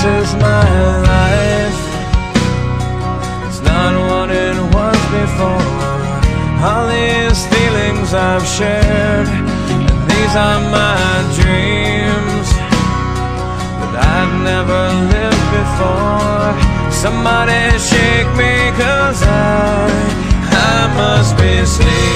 is my life. It's not what it was before. All these feelings I've shared, and these are my dreams that I've never lived before. Somebody shake me, 'cause I must be sleeping.